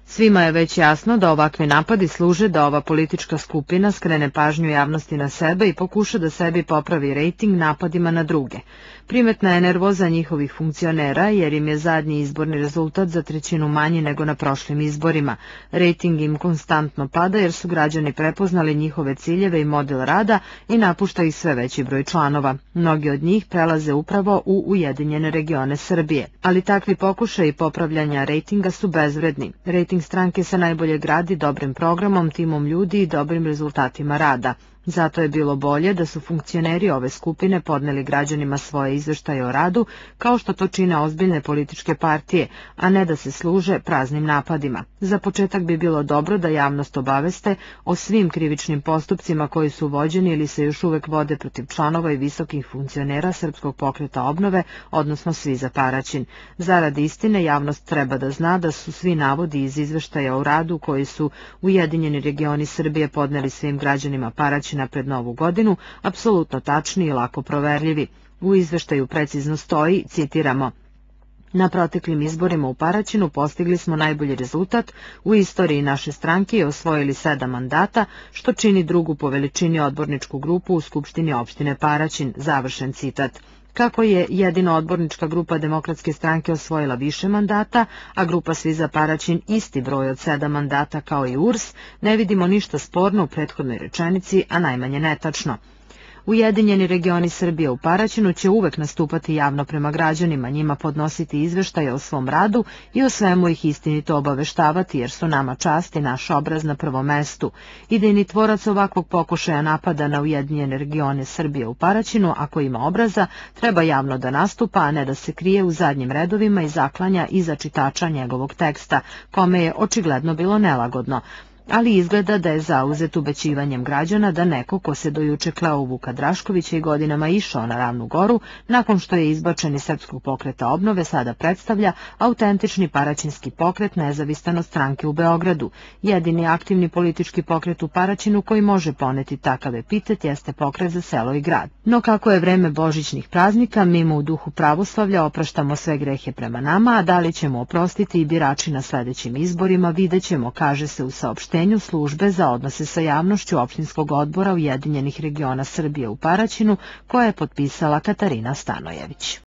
Svima je već jasno da ovakvi napadi služe da ova politička skupina skrene pažnju javnosti na sebe i pokuša da sebi popravi rejting napadima na druge. Primetna je nervoza njihovih funkcionera jer im je zadnji izborni rezultat za trećinu manji nego na prošlim izborima. Rejting im konstantno pada jer su građani prepoznali njihove ciljeve i model rada i napušta ih sve veći broj članova. Mnogi od njih prelaze upravo u Ujedinjene regione Srbije. Ali takvi pokušaji popravljanja rejtinga su bezvredni. Rejting stranke se najbolje gradi dobrim programom, timom ljudi i dobrim rezultatima rada. Zato je bilo bolje da su funkcioneri ove skupine podneli građanima svoje izveštaje o radu, kao što to čine ozbiljne političke partije, a ne da se služe praznim napadima. Za početak bi bilo dobro da javnost obaveste o svim krivičnim postupcima koji su vođeni ili se još uvek vode protiv članova i visokih funkcionera Srpskog pokreta obnove, odnosno Svi za Paraćin. Zarad istine, javnost treba da zna da su svi navodi iz izveštaja o radu koji su Ujedinjeni regioni Srbije podneli svim građanima Paraćina pred Novu godinu, apsolutno tačni i lako proverljivi. U izveštaju precizno stoji, citiramo: "Na proteklim izborima u Paraćinu postigli smo najbolji rezultat u istoriji naše stranke i osvojili 7 mandata, što čini drugu po veličini odborničku grupu u Skupštini opštine Paraćin", završen citat. Kako je jedina odbornička grupa Demokratske stranke osvojila više mandata, a grupa Svi za Paraćin isti broj od 7 mandata kao i URS, ne vidimo ništa sporno u prethodnoj rečenici, a najmanje netačno. Ujedinjeni regioni Srbije u Paraćinu će uvek nastupati javno prema građanima, njima podnositi izveštaje o svom radu i o svemu ih istinito obaveštavati, jer su nama čast i naš obraz na prvom mestu. Idejni tvorac ovakvog pokušaja napada na Ujedinjene regione Srbije u Paraćinu, ako ima obraza, treba javno da nastupa, a ne da se krije u zadnjim redovima i zaklanja iza čitača njegovog teksta, kome je očigledno bilo nelagodno. Ali izgleda da je zauzet ubećivanjem građana da neko ko se dojuče kleo u Vuka Draškovića i godinama išao na Ravnu Goru, nakon što je izbačen iz Srpskog pokreta obnove, sada predstavlja autentični paraćinski pokret nezavistan od stranke u Beogradu. Jedini aktivni politički pokret u Paraćinu koji može poneti takav epitet jeste Pokret za selo i grad. No kako je vreme božićnih praznika, mi mu u duhu pravoslavlja opraštamo sve grehe prema nama, a da li ćemo oprostiti i birači na sledećim izborima, vidjet ćemo, kaže se u saopštenju službe za odnose sa javnošću opštinskog odbora Ujedinjenih regiona Srbije u Paraćinu, koja je potpisala Katarina Stanojević.